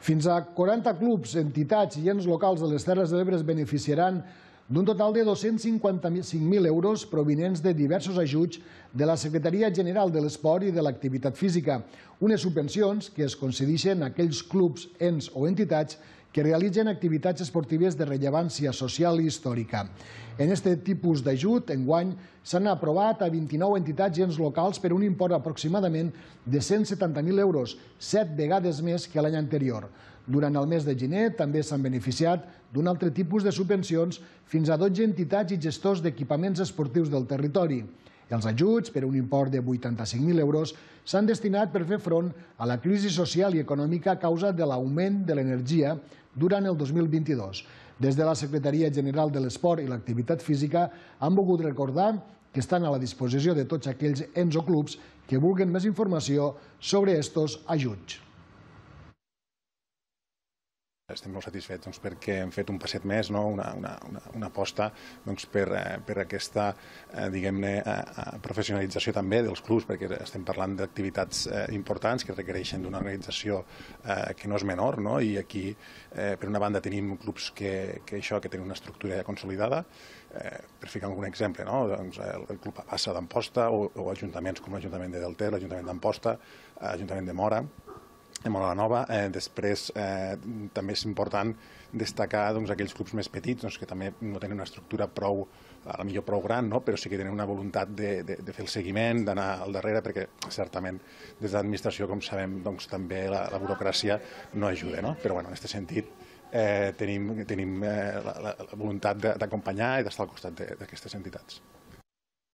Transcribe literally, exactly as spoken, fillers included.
Fins a quaranta clubs, entitats i ens locals de les Terres de l'Ebre es beneficiaran d'un total de dos-cents cinquanta-cinc mil euros provinents de diversos ajuts de la Secretaria General de l'Esport i de l'Activitat Física, unes subvencions que es concedeixen a aquells clubs, ens o entitats que realitzen activitats esportives de rellevància social i històrica. En aquest tipus d'ajut, enguany, s'han aprovat a vint-i-nou entitats i ens locals per un import aproximadament de cent setanta mil euros, set vegades més que l'any anterior. Durant el mes de gener també s'han beneficiat d'un altre tipus de subvencions fins a dotze entitats i gestors d'equipaments esportius del territori. Els ajuts, per un import de vuitanta-cinc mil euros, s'han destinat per fer front a la crisi social i econòmica a causa de l'augment de l'energia durant el dos mil vint-i-dos. Des de la Secretaria General de l'Esport i l'Activitat Física han volgut recordar que estan a la disposició de tots aquells ens o clubs que vulguin més informació sobre aquests ajuts. Estem molt satisfets perquè hem fet un passet més, una aposta per aquesta professionalització també dels clubs, perquè estem parlant d'activitats importants que requereixen d'una organització que no és menor, i aquí, per una banda, tenim clubs que tenen una estructura consolidada. Per ficar algun exemple, el Club Passa d'Amposta o ajuntaments com l'Ajuntament de Delter, l'Ajuntament d'Amposta, l'Ajuntament de Móra, de Móra la Nova. Després també és important destacar aquells clubs més petits que també no tenen una estructura prou, a la millor prou gran, però sí que tenen una voluntat de fer el seguiment, d'anar al darrere, perquè certament des de l'administració, com sabem, també la burocràcia no ajuda. Però en aquest sentit tenim la voluntat d'acompanyar i d'estar al costat d'aquestes entitats.